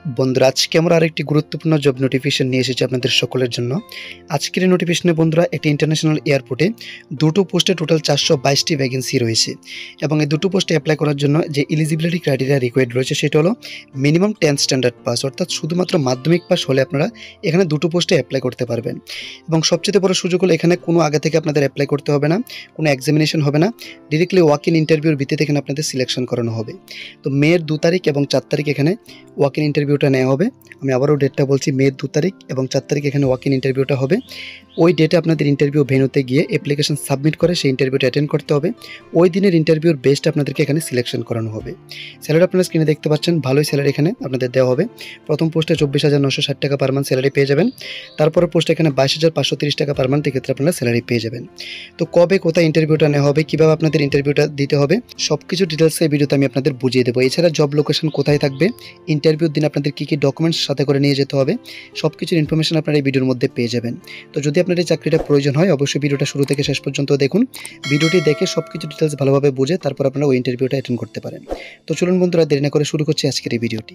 বন্ধুরা আজকে আমরা আরেকটি গুরুত্বপূর্ণ জব নোটিফিকেশন নিয়ে এসেছি আপনাদের সকলের জন্য। আজকের এই নোটিফিকেশনে বন্ধুরা একটি ইন্টারন্যাশনাল এয়ারপোর্টে দুটো পোস্টে টোটাল 422টি ভ্যাকেন্সি রয়েছে এবং এই দুটো পোস্টে অ্যাপ্লাই করার জন্য যে এলিজিবিলিটি ক্রাইটেরিয়া রিকোয়ার্ড রয়েছে সেটা হলো মিনিমাম 10 স্ট্যান্ডার্ড পাস, অর্থাৎ শুধুমাত্র মাধ্যমিক পাস হলে আপনারা এখানে দুটো পোস্টে অ্যাপ্লাই করতে পারবেন। এবং সবচেয়ে বড় সুযোগ হলো এখানে কোনো আগে থেকে আপনাদের অ্যাপ্লাই করতে হবে না, কোনো এক্সামিনেশন হবে না, ডিরেক্টলি ওয়াক ইন ইন্টারভিউর ভিত্তিতে এখানে আপনাদের সিলেকশন করানো হবে। তো মের 2 তারিখ এবং 4 তারিখ এখানে ওয়াক ইন ইন্টারভিউটা নেওয়া হবে। আমি আবারও ডেটটা বলছি, মে 2 তারিখ এবং 4 তারিখ এখানে ওয়াক ইন ইন্টারভিউটা হবে। ওই ডেটে আপনাদের ইন্টারভিউ ভেন্যুতে গিয়ে অ্যাপ্লিকেশন সাবমিট করে সেই ইন্টারভিউটা অ্যাটেন্ড করতে হবে। ওই দিনের ইন্টারভিউর বেস্ট আপনাদেরকে এখানে সিলেকশন করানো হবে। স্যালারি আপনারা স্ক্রিনে দেখতে পাচ্ছেন, ভালোই স্যালারি এখানে আপনাদের দেওয়া হবে। প্রথম পোস্টে 24,960 টাকা পার মান্থ স্যালারি পেয়ে যাবেন। তারপরে পোস্টে এখানে 22,530 টাকা পার মান্থ এক্ষেত্রে আপনারা স্যালারি পেয়ে যাবেন। তো কবে কোথায় ইন্টারভিউটা নেওয়া হবে, কীভাবে আপনাদের ইন্টারভিউটা দিতে হবে, সব কিছু ডিটেলসে এই ভিডিওতে আমি আপনাদের বুঝিয়ে দেবো। এছাড়া জব লোকেশন কোথায় থাকবে, ইন্টারভিউর দিন আপনাদের কী কী ডকুমেন্টস সাথে করে নিয়ে যেতে হবে, সব কিছুর ইনফরমেশন আপনারা এই ভিডিওর মধ্যে পেয়ে যাবেন। তো যদি আপনার এই চাকরিটা প্রয়োজন হয় অবশ্যই ভিডিওটা শুরু থেকে শেষ পর্যন্ত দেখুন। ভিডিওটি দেখে সব কিছু ডিটেলস ভালোভাবে বুঝে তারপর আপনারা ওই ইন্টারভিউটা অ্যাটেন্ড করতে পারেন। তো চলুন বন্ধুরা, দেরি না করে শুরু করছি আজকের এই ভিডিওটি।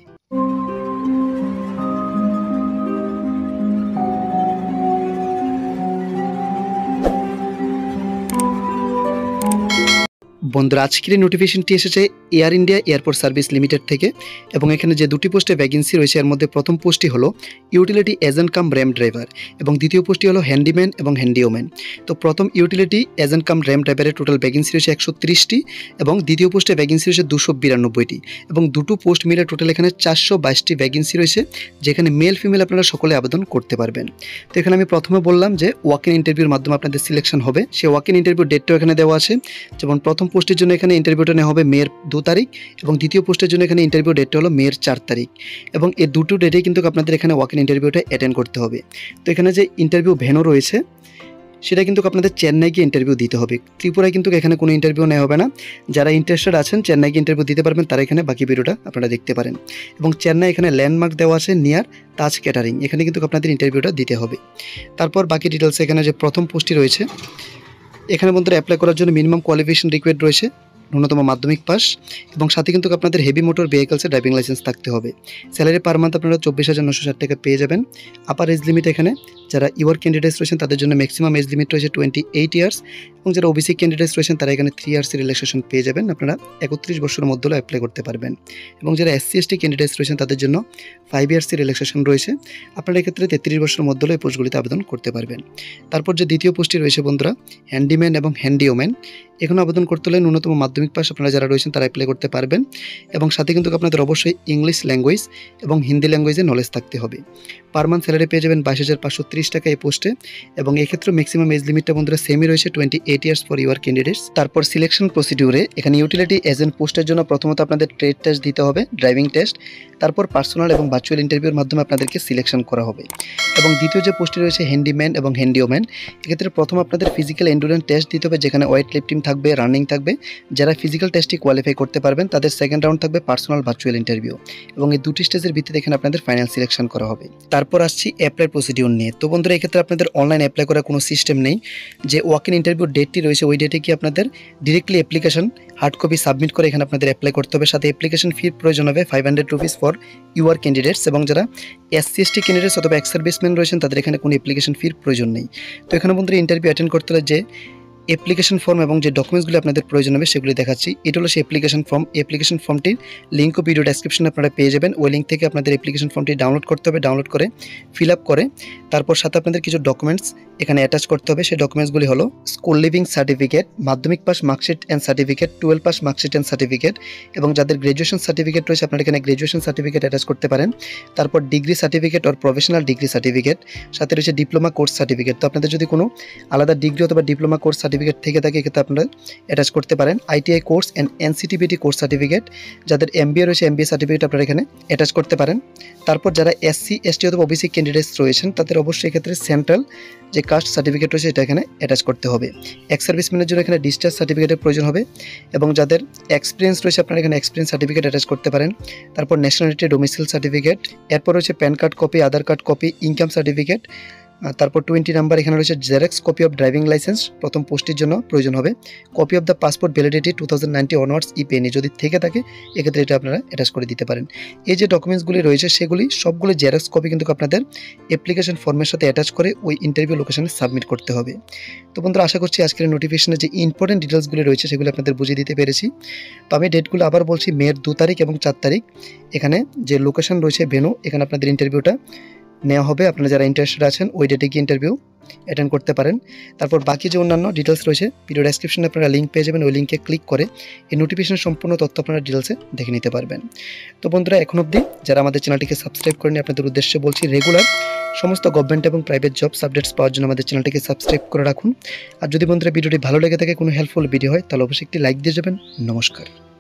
বন্ধুরা আজকের এই নোটিফিকেশনটি এসেছে air India airport service limited থেকে এবং এখানে যে দুটি পোস্টে ভ্যাকেন্সি রয়েছে এর মধ্যে প্রথম পোস্টটি হলো utility agent cum ram driver এবং দ্বিতীয় পোস্টটি হলো হ্যান্ডিম্যান এবং হ্যান্ডিওম্যান। তো প্রথম ইউটিলিটি এজেন্ট কাম র্যাম ড্রাইভারের টোটাল ভ্যাকেন্সি রয়েছে 130টি এবং দ্বিতীয় পোস্টে ভ্যাকেন্সি রয়েছে 292টি এবং দুটো পোস্ট মিলে টোটাল এখানে 422টি ভ্যাকেন্সি রয়েছে, যেখানে মেল ফিমেল আপনারা সকলে আবেদন করতে পারবেন। তো এখানে আমি প্রথমে বললাম যে ওয়াক ইন ইন্টারভিউর মাধ্যমে আপনাদের সিলেকশন হবে, সেই ওয়াক ইন ইন্টারভিউ ডেটটাও এখানে দেওয়া আছে। যেমন প্রথম পোস্টের জন্য এখানে ইন্টারভিউটা নেওয়া হবে মের 2 তারিখ এবং দ্বিতীয় পোস্টের জন্য এখানে ইন্টারভিউ ডেটটা হলো মের 4 তারিখ এবং এই দুটো ডেটে কিন্তু আপনাদের এখানে ওয়াক ইন ইন্টারভিউটা অ্যাটেন্ড করতে হবে। তো এখানে যে ইন্টারভিউ ভেন্যু রয়েছে সেটা কিন্তু আপনাদের চেন্নাই গিয়ে ইন্টারভিউ দিতে হবে। ত্রিপুরায় কিন্তু এখানে কোনো ইন্টারভিউ নেওয়া হবে না। যারা ইন্টারেস্টেড আছেন চেন্নাই গিয়ে ইন্টারভিউ দিতে পারবেন, তারা এখানে বাকি ভিডিওটা আপনারা দেখতে পারেন। এবং চেন্নাই এখানে ল্যান্ডমার্ক দেওয়া আছে নিয়ার তাজ ক্যাটারিং, এখানে কিন্তু আপনাদের ইন্টারভিউটা দিতে হবে। তারপর বাকি ডিটেলস এখানে যে প্রথম পোস্টটি রয়েছে এখানে বন্ধুরা অ্যাপ্লাই করার জন্য মিনিমাম কোয়ালিফিকেশন রিকোয়ার্ড রয়েছে ন্যূনতম মাধ্যমিক পাস এবং সাথে কিন্তু আপনাদের হেভি মোটর ভেহিকলসের ড্রাইভিং লাইসেন্স থাকতে হবে। স্যালারি পার মান্থ আপনারা 24,960 টাকা পেয়ে যাবেন। আপার এজ লিমিট এখানে যারা ইউর ক্যান্ডিডেটস রয়েছেন তাদের জন্য ম্যাক্সিমাম এজ লিমিট রয়েছে 28 ইয়ার্স এবং যারা ওবিসি ক্যান্ডিডেটস রয়েছেন তারা এখানে 3 ইয়ার্সের রিল্যাক্সেশন পেয়ে যাবেন। আপনারা 31 বছরের মধ্যে অ্যাপ্লাই করতে পারবেন এবং যারা SC ST ক্যান্ডিডেটস রয়েছেন তাদের জন্য 5 ইয়ার্সের রিল্যাক্সেশন রয়েছে। আপনারা এক্ষেত্রে 33 বছরের মধ্যে এই পোস্টগুলিতে আবেদন করতে পারবেন। তারপর যে দ্বিতীয় পোস্টটি রয়েছে বন্ধুরা হ্যান্ডিম্যান এবং হ্যান্ডিওম্যান, এখানে আবেদন করতে হলে ন্যূনতম মাধ্যমিক পাস আপনারা যারা রয়েছেন তারা অ্যাপ্লাই করতে পারবেন এবং সাথে কিন্তু আপনাদের অবশ্যই ইংলিশ ল্যাঙ্গুয়েজ এবং হিন্দি ল্যাঙ্গুয়েজে নলেজ থাকতে হবে। পার মান্থ স্যালারি পেয়ে যাবেন 22,530 টাকা এই পোস্টে এবং এক্ষেত্রে ম্যাক্সিমাম এজ লিমিটটা বন্ধুরা সেমই রয়েছে 28 ইয়ার্স ফর ইউর ক্যান্ডিডেটস। তারপর সিলেকশন প্রসিডিউরে এখানে ইউটিলিটি এজেন্ট পোস্টের জন্য প্রথমত আপনাদের ট্রেড টেস্ট দিতে হবে, ড্রাইভিং টেস্ট, তারপর পার্সোনাল এবং ভার্চুয়াল ইন্টারভিউর মাধ্যমে আপনাদেরকে সিলেকশন করা হবে। এবং দ্বিতীয় যে পোস্টটি রয়েছে হ্যান্ডিম্যান এবং হ্যান্ডিওম্যান, এক্ষেত্রে প্রথম আপনাদের ফিজিক্যাল এন্ডুরেন্স টেস্ট দিতে হবে যেখানে ওয়েট লিফটিং থাকবে, রানিং থাকবে। যারা ফিজিক্যাল টেস্টে কোয়ালিফাই করতে পারবেন তাদের সেকেন্ড রাউন্ড থাকবে পার্সোনাল ভার্চুয়াল ইন্টারভিউ এবং এই দুটি স্টেজের ভিত্তিতে এখানে আপনাদের ফাইনাল সিলেকশন করা হবে। তারপর আসছি অ্যাপ্লাই প্রসিডিউর নিয়ে। তো বন্ধুরা এক্ষেত্রে আপনাদের অনলাইন অ্যাপ্লাই করার কোনো সিস্টেম নেই। যে ওয়াক ইন ইন্টারভিউ ডেটটি রয়েছে ওই ডেটে কি আপনাদের directly application hard copy submit করে এখানে আপনাদের অ্যাপ্লাই করতে হবে। সাথে অ্যাপ্লিকেশন ফির প্রয়োজন হবে 500 রুপিস ফর ইউর ক্যান্ডিডেটস এবং যারা SC ST ক্যান্ডিডেটস অথবা এক্স সার্ভিসম্যান রয়েছেন তাদের এখানে কোনো অ্যাপ্লিকেশন ফির প্রয়োজন নেই। তো এখানে বন্ধুরা ইন্টারভিউ অ্যাটেন্ড করতে হলে যে অ্যাপ্লিকেশন ফর্ম এবং যে ডকুমেন্টসগুলি আপনাদের প্রয়োজন হবে সেগুলি দেখাচ্ছি। এটা হলো সেই অ্যাপ্লিকেশন ফর্মটির লিঙ্কও ভিডিও ডেসক্রিপশনে আপনারা পেয়ে যাবেন। ওই লিঙ্ক থেকে আপনাদের অ্যাপ্লিকেশন ফর্মটি ডাউনলোড করতে হবে। ডাউনলোড করে ফিল আপ করে তারপর সাথে আপনাদের কিছু ডকুমেন্টস এখানে অ্যাটাচ করতে হবে। সেই ডকুমেন্টসগুলি হলো স্কুল লিভিং সার্টিফিকেট, মাধ্যমিক pass marksheet and certificate, 12 pass marksheet and certificate এবং যাদের গ্র্যাজুয়েশন সার্টিফিকেট রয়েছে আপনারা এখানে গ্র্যাজুয়েশন সার্টিফিকেট অ্যাটাচ করতে পারেন। তারপর degree certificate or professional degree certificate, সাথে রয়েছে ডিপ্লোমা কোর্স সার্টিফিকেট। তো আপনাদের যদি কোনো আলাদা ডিগ্রি অথবা ডিপ্লোমা কোর্স সার্টিফিকেট থেকে থাকে আপনারা অ্যাটাচ করতে পারেন। ITI course and NCTBT course certificate, যাদের MBA রয়েছে MBA সার্টিফিকেট আপনারা এখানে অ্যাটাচ করতে পারেন। তারপর যারা SC ST অথবা OBC ক্যান্ডিডেটস রয়েছেন তাদের অবশ্যই এক্ষেত্রে সেন্ট্রাল যে কাস্ট সার্টিফিকেট রয়েছে এটা এখানে অ্যাটাচ করতে হবে। এক্স সার্ভিসম্যানের জন্য এখানে ডিসচার্জ সার্টিফিকেটের প্রয়োজন হবে এবং যাদের এক্সপিরিয়েন্স রয়েছে আপনারা এখানে এক্সপিরিয়েন্স সার্টিফিকেট অ্যাটাচ করতে পারেন। তারপর ন্যাশনালিটি ডোমিসাইল সার্টিফিকেট, এরপর রয়েছে PAN card copy, Aadhaar card copy, income certificate, তারপর 20 নাম্বার এখানে রয়েছে xerox copy of driving licence, প্রথম পোস্টের জন্য প্রয়োজন হবে। Copy of the passport validity 2090 onwards ইপেনি যদি থেকে থাকে এক্ষেত্রে এটা আপনারা অ্যাটাচ করে দিতে পারেন। এই যে ডকুমেন্টসগুলি রয়েছে সেগুলি সবগুলো জেরক্স কপি কিন্তু আপনাদের অ্যাপ্লিকেশন ফর্মের সাথে অ্যাটাচ করে ওই ইন্টারভিউ লোকেশনে সাবমিট করতে হবে। তো বন্ধুরা আশা করছি আজকের নোটিফিকেশনে যে ইম্পর্টেন্ট ডিটেলসগুলি রয়েছে সেগুলো আপনাদের বুঝিয়ে দিতে পেরেছি। তো আমি ডেটগুলো আবার বলছি, মের 2 তারিখ এবং 4 তারিখ এখানে যে লোকেশন রয়েছে ভেন্যু, এখানে আপনাদের ইন্টারভিউটা নেওয়া হবে। আপনারা যারা ইন্টারেস্টেড আছেন ওই ডেটে গিয়ে ইন্টারভিউ অ্যাটেন্ড করতে পারেন। তারপর বাকি যে অন্যান্য ডিটেলস রয়েছে ভিডিও ডেসক্রিপশনে আপনারা লিঙ্ক পেয়ে যাবেন, ওই লিঙ্কে ক্লিক করে এই নোটিফিকেশনের সম্পূর্ণ তথ্য আপনারা ডিটেলসে দেখে নিতে পারবেন। তো বন্ধুরা এখন অবধি যারা আমাদের চ্যানেলটিকে সাবস্ক্রাইব করেনি আপনাদের উদ্দেশ্যে বলছি, রেগুলার সমস্ত গভর্নমেন্ট এবং প্রাইভেট জবস আপডেটস পাওয়ার জন্য আমাদের চ্যানেলটিকে সাবস্ক্রাইব করে রাখুন। আর যদি বন্ধুরা ভিডিওটি ভালো লেগে থাকে, কোনো হেল্পফুল ভিডিও হয়, তাহলে অবশ্যই একটি লাইক দিয়ে যাবেন। নমস্কার।